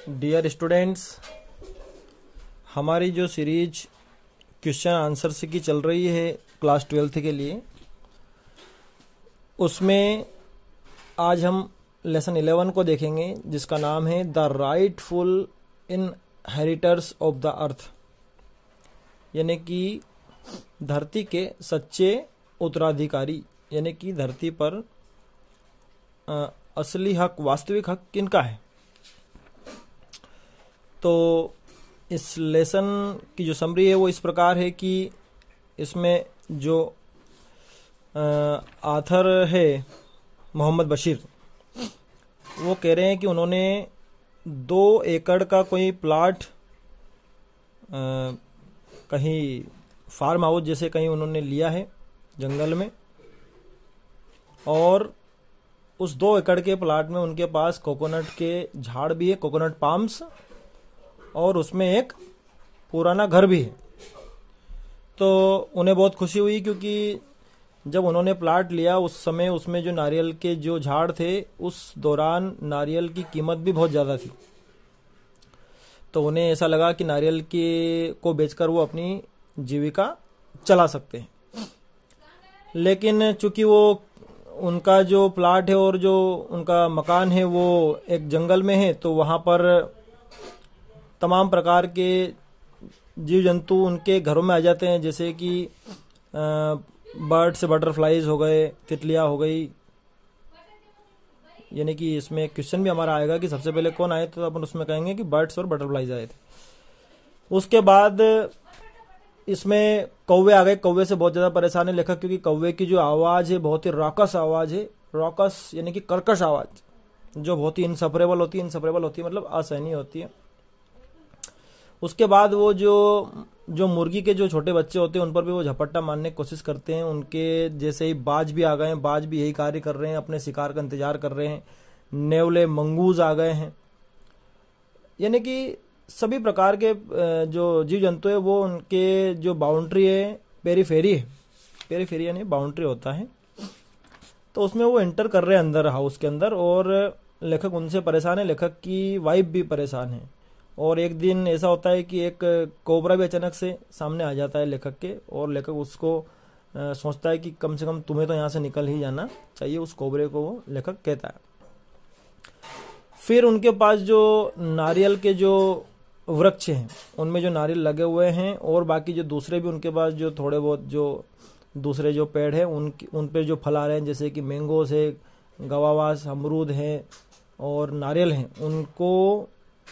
Dear students, हमारी जो series question answers की चल रही है क्लास 12th के लिए, उसमें आज हम लेसन 11 को देखेंगे जिसका नाम है the rightful inheritors of the earth, यानी कि धरती के सच्चे उत्तराधिकारी, यानी कि धरती पर असली हक, वास्तविक हक किनका है। तो इस लेसन की जो समरी है वो इस प्रकार है कि इसमें जो आथर है मोहम्मद बशीर, वो कह रहे हैं कि उन्होंने 2 एकड़ का कोई प्लाट कहीं फार्म हाउस जैसे कहीं उन्होंने लिया है जंगल में, और उस 2 एकड़ के प्लाट में उनके पास कोकोनट के झाड़ भी है, कोकोनट पाम्स, और उसमें एक पुराना घर भी है। तो उन्हें बहुत खुशी हुई क्योंकि जब उन्होंने प्लाट लिया उस समय उसमें जो नारियल के जो झाड़ थे, उस दौरान नारियल की कीमत भी बहुत ज़्यादा थी। तो उन्हें ऐसा लगा कि नारियल के को बेचकर वो अपनी जीविका चला सकते हैं। लेकिन चूंकि वो उनका जो प्लाट है और जो उनका मकान है वो एक जंगल में है, तो वहाँ पर तमाम प्रकार के जीव जंतु उनके घरों में आ जाते हैं, जैसे कि बर्ड्स, बटरफ्लाइज हो गए, तितलियां हो गई। यानी कि इसमें क्वेश्चन भी हमारा आएगा कि सबसे पहले कौन आए, तो अपन उसमें कहेंगे कि बर्ड्स और बटरफ्लाइज आए थे। उसके बाद इसमें कौवे आ गए। कौवे से बहुत ज़्यादा परेशान है लेखक, क्योंकि कौवे की जो आवाज़ है बहुत ही रॉकस आवाज़ है। रॉकस यानी कि कर्कश आवाज़, जो बहुत ही इनसफरेबल होती है। इनसफरेबल होती है मतलब असहनीय होती है। उसके बाद वो जो मुर्गी के जो छोटे बच्चे होते हैं उन पर भी वो झपट्टा मारने की कोशिश करते हैं। उनके जैसे ही बाज भी आ गए हैं, बाज भी यही कार्य कर रहे हैं, अपने शिकार का इंतजार कर रहे हैं। नेवले, मंगूज आ गए हैं। यानी कि सभी प्रकार के जो जीव जंतु है वो उनके जो बाउंड्री है, पेरीफेरी है, पेरीफेरी यानी बाउंड्री होता है, तो उसमें वो एंटर कर रहे हैं अंदर, हाउस के अंदर। और लेखक उनसे परेशान है, लेखक की वाइफ भी परेशान है। और एक दिन ऐसा होता है कि एक कोबरा भी अचानक से सामने आ जाता है लेखक के, और लेखक उसको सोचता है कि कम से कम तुम्हें तो यहाँ से निकल ही जाना चाहिए, उस कोबरे को वो लेखक कहता है। फिर उनके पास जो नारियल के जो वृक्ष हैं उनमें जो नारियल लगे हुए हैं, और बाकी जो दूसरे भी उनके पास जो थोड़े बहुत जो दूसरे जो पेड़ हैं उन पे जो फल आ रहे हैं, जैसे कि मैंगोस है, गवावास, अमरूद है और नारियल हैं, उनको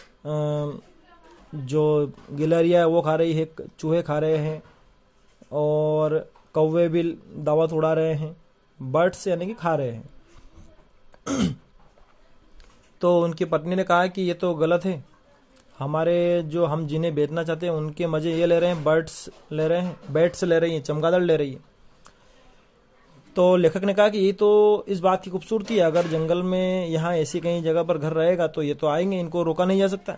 जो गिलहरियाँ है वो खा रही है, चूहे खा रहे हैं, और कौवे भी दावत उड़ा रहे हैं, बर्ड्स यानी कि खा रहे हैं। तो उनकी पत्नी ने कहा कि ये तो गलत है, हमारे जो हम जिन्हें बेचना चाहते हैं उनके मजे ये ले रहे हैं, बर्ड्स ले रहे हैं, बैट्स ले रही हैं, चमगादड़ ले रही है। तो लेखक ने कहा कि ये तो इस बात की खूबसूरती है, अगर जंगल में यहाँ ऐसी कहीं जगह पर घर रहेगा तो ये तो आएंगे, इनको रोका नहीं जा सकता।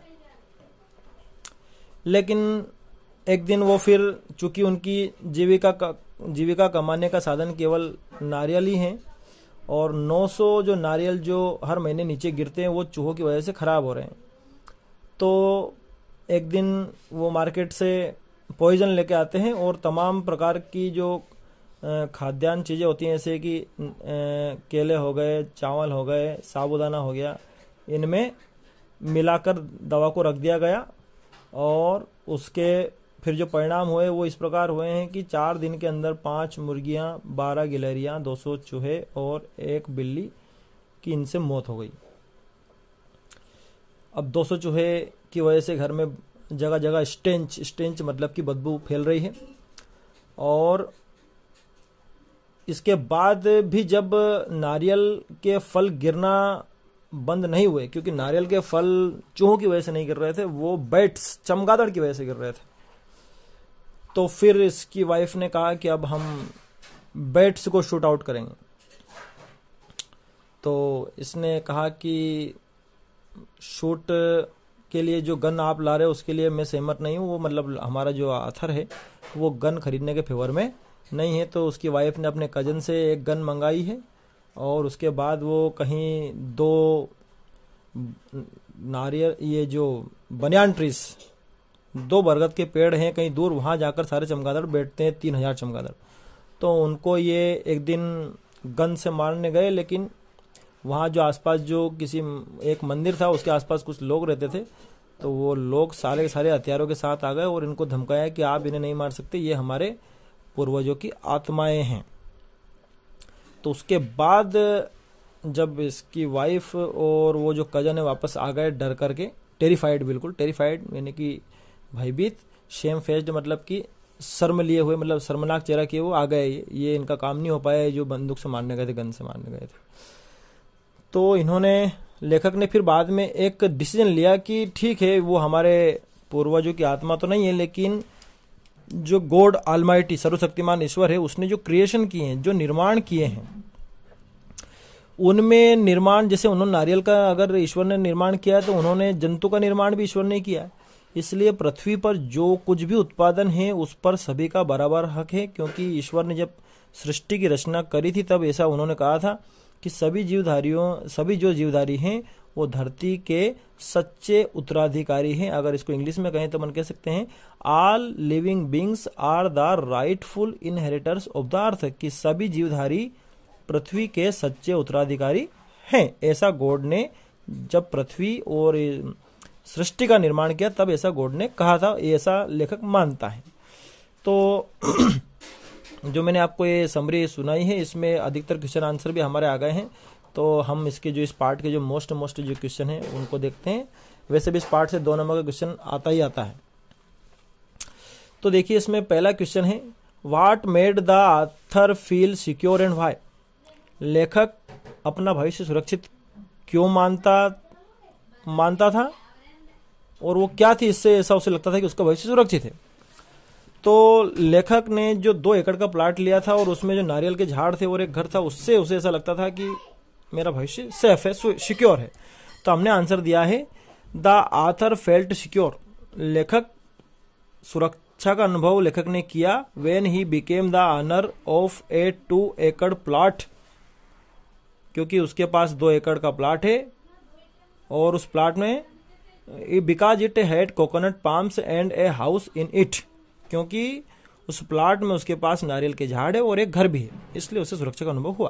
लेकिन एक दिन वो फिर, चूंकि उनकी जीविका कमाने का साधन केवल नारियल ही है, और 900 जो नारियल जो हर महीने नीचे गिरते हैं वो चूहों की वजह से खराब हो रहे हैं। तो एक दिन वो मार्केट से पॉइजन लेके आते हैं, और तमाम प्रकार की जो खाद्यान्न चीज़ें होती हैं, जैसे कि केले हो गए, चावल हो गए, साबूदाना हो गया, इनमें मिलाकर दवा को रख दिया गया। और उसके फिर जो परिणाम हुए वो इस प्रकार हुए हैं कि 4 दिन के अंदर 5 मुर्गियां, 12 गिलहरियां, 200 चूहे और 1 बिल्ली की इनसे मौत हो गई। अब 200 चूहे की वजह से घर में जगह जगह स्टेंच मतलब कि बदबू फैल रही है। और इसके बाद भी जब नारियल के फल गिरना बंद नहीं हुए, क्योंकि नारियल के फल चूहों की वजह से नहीं गिर रहे थे, वो बैट्स, चमगादड़ की वजह से गिर रहे थे। तो फिर इसकी वाइफ ने कहा कि अब हम बैट्स को शूट आउट करेंगे। तो इसने कहा कि शूट के लिए जो गन आप ला रहे हो उसके लिए मैं सहमत नहीं हूँ, वो मतलब हमारा जो आथर है वो गन खरीदने के फेवर में नहीं है। तो उसकी वाइफ ने अपने कजन से एक गन मंगाई है, और उसके बाद वो कहीं 2 नारियल, ये जो बनियान ट्रीज, 2 बरगद के पेड़ हैं कहीं दूर, वहां जाकर सारे चमगादड़ बैठते हैं, 3000 चमगादड़। तो उनको ये एक दिन गन से मारने गए, लेकिन वहाँ जो आसपास जो किसी एक मंदिर था उसके आसपास कुछ लोग रहते थे, तो वो लोग सारे के सारे हथियारों के साथ आ गए और इनको धमकाया कि आप इन्हें नहीं मार सकते, ये हमारे पूर्वजों की आत्माएं हैं। तो उसके बाद जब इसकी वाइफ और वो जो कजन है वापस आ गए डर करके, टेरिफाइड, बिल्कुल टेरिफाइड यानी कि भयभीत, शेम फेस्ड मतलब कि शर्म लिए हुए, मतलब शर्मनाक चेहरा किए वो आ गए, ये इनका काम नहीं हो पाया जो बंदूक से मारने गए थे, गन से मारने गए थे। तो इन्होंने, लेखक ने फिर बाद में एक डिसीजन लिया कि ठीक है, वो हमारे पूर्वजों की आत्मा तो नहीं है, लेकिन जो गॉड ऑलमाइटी, सर्वशक्तिमान ईश्वर है, उसने जो क्रिएशन किए हैं, जो निर्माण किए हैं, उनमें निर्माण, जैसे उन्होंने नारियल का अगर ईश्वर ने निर्माण किया है तो उन्होंने जंतु का निर्माण भी ईश्वर ने किया है। इसलिए पृथ्वी पर जो कुछ भी उत्पादन है उस पर सभी का बराबर हक है, क्योंकि ईश्वर ने जब सृष्टि की रचना करी थी तब ऐसा उन्होंने कहा था कि सभी जो जीवधारी हैं वो धरती के सच्चे उत्तराधिकारी हैं। अगर इसको इंग्लिश में कहें तो हम कह सकते हैं all living beings are the rightful inheritors of the earth, कि सभी जीवधारी पृथ्वी के सच्चे उत्तराधिकारी हैं। ऐसा गॉड ने जब पृथ्वी और सृष्टि का निर्माण किया तब ऐसा गॉड ने कहा था, ऐसा लेखक मानता है। तो जो मैंने आपको ये समरी सुनाई है, इसमें अधिकतर क्वेश्चन आंसर भी हमारे आ गए हैं। तो हम इसके जो इस पार्ट के जो मोस्ट जो क्वेश्चन है उनको देखते हैं। वैसे भी इस पार्ट से 2 नंबर का क्वेश्चन आता ही आता है। तो देखिए, इसमें पहला क्वेश्चन है, what made the author feel secure and why? लेखक अपना भविष्य सुरक्षित क्यों मानता था और वो क्या थी इससे ऐसा उसे लगता था कि उसका भविष्य सुरक्षित है? तो लेखक ने जो 2 एकड़ का प्लाट लिया था और उसमें जो नारियल के झाड़ थे और एक घर था, उससे उसे ऐसा लगता था कि मेरा भविष्य सेफ है, सिक्योर है। तो हमने आंसर दिया है द ऑथर फेल्ट सिक्योर। लेखक सुरक्षा का अनुभव लेखक ने किया when he became the owner of a 2 acre plot, क्योंकि उसके पास 2 एकड़ का प्लाट है और उस प्लाट में because it had coconut palms and a house in it, क्योंकि उस प्लाट में उसके पास नारियल के झाड़ है और एक घर भी है, इसलिए उसे सुरक्षा का अनुभव हुआ।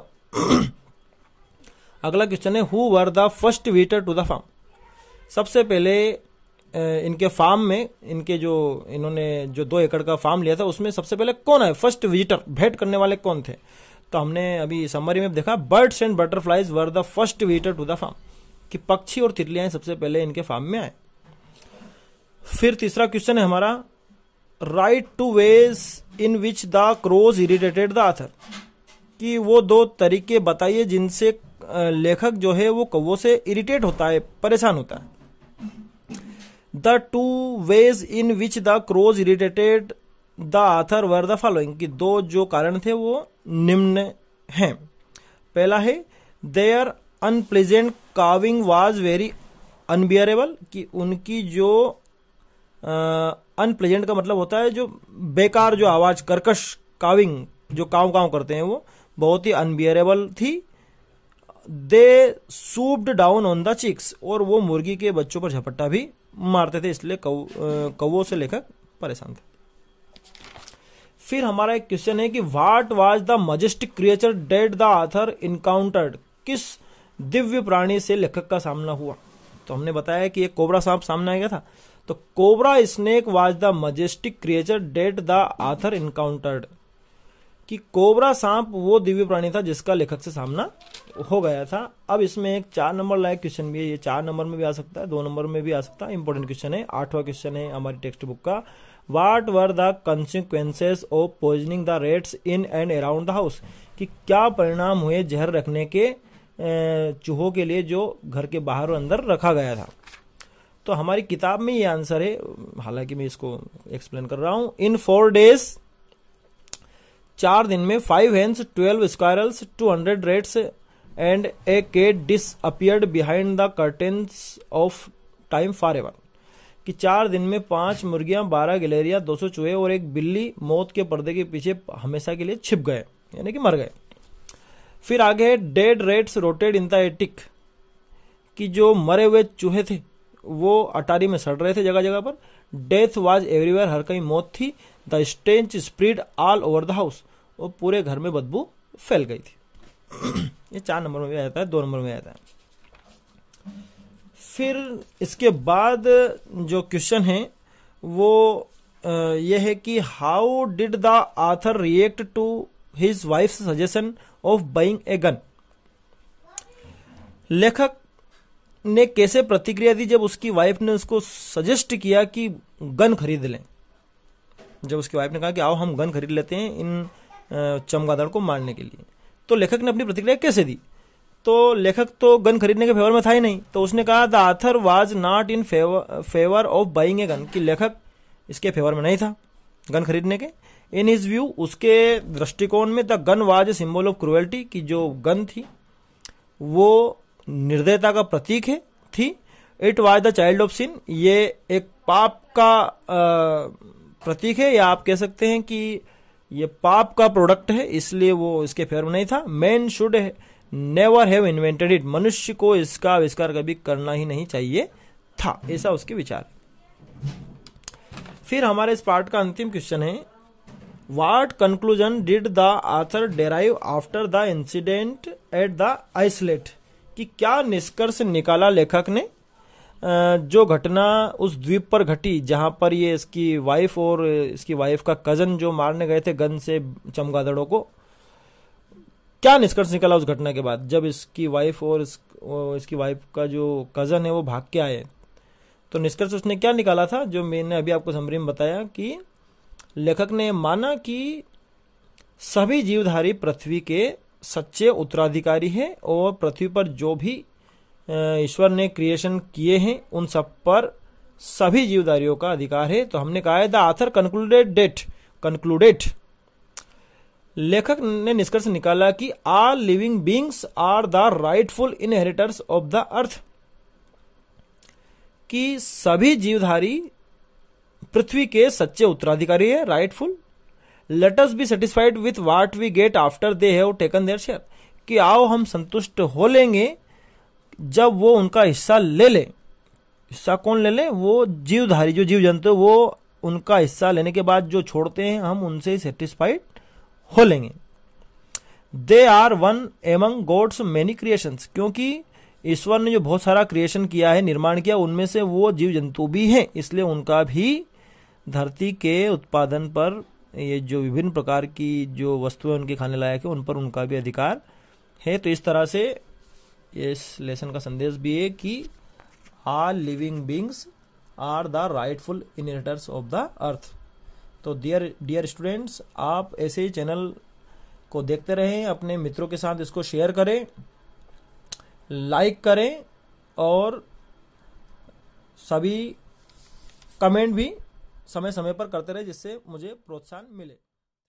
अगला क्वेश्चन है, who were the first visitor to the farm? सबसे पहले इनके फार्म में, इनके जो इन्होंने जो 2 एकड़ का फार्म लिया था उसमें सबसे पहले कौन है, फर्स्ट विजिटर, भेंट करने वाले कौन थे? तो हमने अभी समरी में देखा, birds and butterflies were the first visitor to the farm, कि पक्षी और तितलियां सबसे पहले इनके फार्म में आए। फिर तीसरा क्वेश्चन है हमारा, write 2 ways in which the crows irritated the author, कि वो 2 तरीके बताइए जिनसे लेखक जो है वो कौवों से इरिटेट होता है, परेशान होता है। The 2 ways in which the crows irritated the author were the following, कि 2 जो कारण थे वो निम्न हैं। पहला है, their unpleasant cawing was very unbearable, कि उनकी जो अनप्लेजेंट का मतलब होता है जो बेकार जो आवाज, कर्कश काविंग जो काव काव करते हैं, वो बहुत ही अनबियरेबल थी। They swooped down on the chicks, और वो मुर्गी के बच्चों पर झपट्टा भी मारते थे, इसलिए कौवों से लेखक परेशान थे। फिर हमारा एक क्वेश्चन है कि what was the majestic creature that the author encountered, किस दिव्य प्राणी से लेखक का सामना हुआ? तो हमने बताया कि एक कोबरा सांप सामने आ गया था। तो cobra snake was the majestic creature that the author encountered, कि कोबरा सांप वो दिव्य प्राणी था जिसका लेखक से सामना हो गया था। अब इसमें एक 4 नंबर लायक क्वेश्चन भी है, ये 4 नंबर में भी आ सकता है, 2 नंबर में भी आ सकता है। इंपॉर्टेंट क्वेश्चन है, 8वां क्वेश्चन है हमारी टेक्स्ट बुक का, what were the consequences of poisoning the rats in and around the house, कि क्या परिणाम हुए जहर रखने के चूहों के लिए जो घर के बाहर और अंदर रखा गया था? तो हमारी किताब में ये आंसर है, हालांकि मैं इसको एक्सप्लेन कर रहा हूं। इन 4 डेज, 4 दिन में 5 hens, 12 squirrels, 200 rats and a cat disappeared behind the curtains of time forever, कि 4 दिन में 5 मुर्गियां, 12 गिलहरियां, 200 चूहे और एक बिल्ली मौत के पर्दे के पीछे हमेशा के लिए छिप गए, यानी कि मर गए। फिर आगे, dead rats rotted in the attic, कि जो मरे हुए चूहे थे वो अटारी में सड़ रहे थे जगह जगह पर। डेथ वाज एवरीवेयर, हर कहीं मौत थी। The stench spread all over the house, वो पूरे घर में बदबू फैल गई थी। ये 4 नंबर में भी आता है, 2 नंबर में आता है। फिर इसके बाद जो क्वेश्चन है वो ये है कि how did the author react to his wife's suggestion of buying a gun. लेखक ने कैसे प्रतिक्रिया दी जब उसकी वाइफ ने उसको सजेस्ट किया कि गन खरीद लें। जब उसकी वाइफ ने कहा कि आओ हम गन खरीद लेते हैं इन चमगादड़ को मारने के लिए, तो लेखक ने अपनी प्रतिक्रिया कैसे दी। तो लेखक तो गन खरीदने के फेवर में था ही नहीं, तो उसने कहा the author was not in favour of buying a gun, कि लेखक इसके फेवर में नहीं था गन खरीदने के। इन हिज व्यू, उसके दृष्टिकोण में the gun was a symbol of cruelty, कि जो गन थी वो निर्दयता का प्रतीक है थी। It was the child of sin, ये एक पाप का प्रतीक है, या आप कह सकते हैं कि ये पाप का प्रोडक्ट है, इसलिए वो इसके फेवर में नहीं था। Man should never have invented it, मनुष्य को इसका आविष्कार कभी करना ही नहीं चाहिए था, ऐसा उसके विचार। फिर हमारे इस पार्ट का अंतिम क्वेश्चन है, what conclusion did the author derive after the incident at the islet, कि क्या निष्कर्ष निकाला लेखक ने जो घटना उस द्वीप पर घटी जहां पर ये इसकी वाइफ और इसकी वाइफ का कजन जो मारने गए थे गन से चमगादड़ों को। क्या निष्कर्ष निकला उस घटना के बाद जब इसकी वाइफ और इसकी वाइफ का जो कजन है वो भाग के आए, तो निष्कर्ष उसने क्या निकाला था जो मैंने अभी आपको समरी में बताया कि लेखक ने माना कि सभी जीवधारी पृथ्वी के सच्चे उत्तराधिकारी हैं और पृथ्वी पर जो भी ईश्वर ने क्रिएशन किए हैं उन सब पर सभी जीवधारियों का अधिकार है। तो हमने कहा है द ऑथर कंक्लूडेड, लेखक ने निष्कर्ष निकाला कि all living beings are the rightful inheritors of the earth, कि सभी जीवधारी पृथ्वी के सच्चे उत्तराधिकारी है, rightful. Let us be satisfied with what we get after they have taken their share, कि आओ हम संतुष्ट हो लेंगे जब वो उनका हिस्सा ले ले। हिस्सा कौन ले ले? वो जीवधारी, जो जीव जंतु, वो उनका हिस्सा लेने के बाद जो छोड़ते हैं हम उनसे सेटिस्फाइड हो लेंगे। They are one among God's many creations, क्योंकि ईश्वर ने जो बहुत सारा क्रिएशन किया है, निर्माण किया, उनमें से वो जीव जंतु भी हैं, इसलिए उनका भी धरती के उत्पादन पर, ये जो विभिन्न प्रकार की जो वस्तुएं उनके खाने लायक है उन पर उनका भी अधिकार है। तो इस तरह से इस लेसन का संदेश भी है कि all living beings are the rightful inheritors of the earth. तो डियर स्टूडेंट्स, आप ऐसे ही चैनल को देखते रहें, अपने मित्रों के साथ इसको शेयर करें, लाइक करें और सभी कमेंट भी समय समय पर करते रहे, जिससे मुझे प्रोत्साहन मिले।